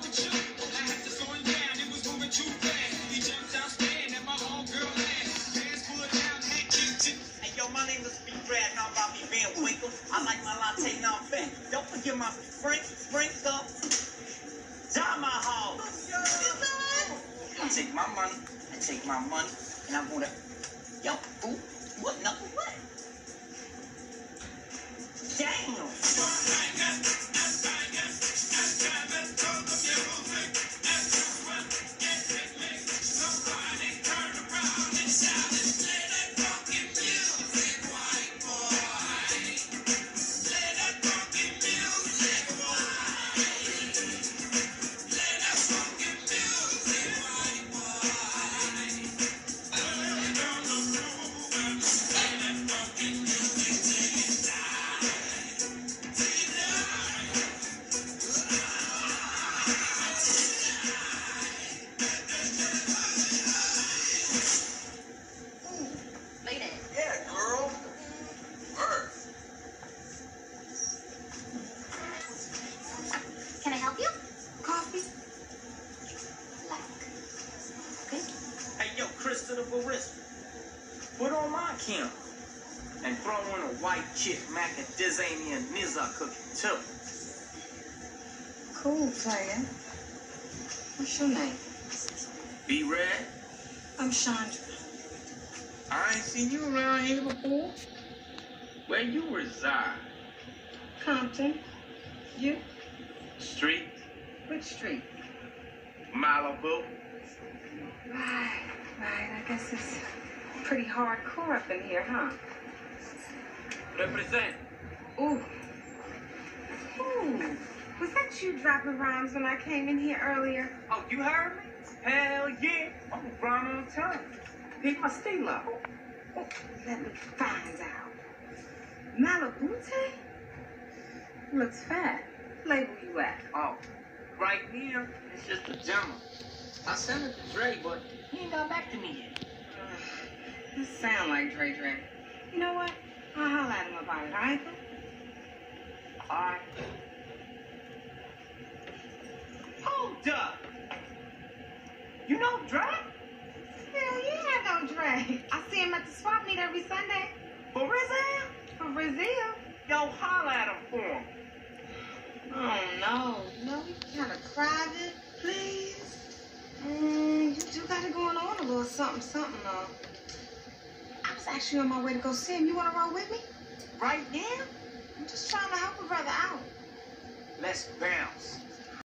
Hey, yo, my name is Speed Brad. How about me, Van Winkle? I like my latte non-fat. Don't forget my sprinkle. Tomahawk. I take my money, and I'm gonna, yo, ooh, what, no, what? Damn. Can I help you? Coffee? Black. Okay. Hey, yo, Chris to the barista. Put on my camera and throw in a white chip macadamia and nizza cookie too. Cool, player. What's your name? Be Red. I'm Chandra. I ain't seen you around here before. Where you reside? Compton. You? Street? Which street? Malibu. Right. I guess it's pretty hardcore up in here, huh? Represent. Ooh. Was that you dropping rhymes when I came in here earlier? Oh, you heard me? Hell yeah. I'm a rhyme on time. Pick my stay low. Let me find out. Malabute? Looks fat. Label you at? Oh, right here, it's just a demo. I sent it to Dre, but he ain't got back to me yet. You sound like Dre. You know what? I'll holler at him about it, all right? All right. Hold up. You know Dre? Hell yeah, I know Dre. I see him at the swap meet every Sunday. For Rizal? For Brazil. Yo, holler at him for him. Oh, no. No, you kind of private, please. You do got it going on a little something, though. I was actually on my way to go see him. You want to roll with me? Right now? I'm just trying to help a brother out. Let's bounce.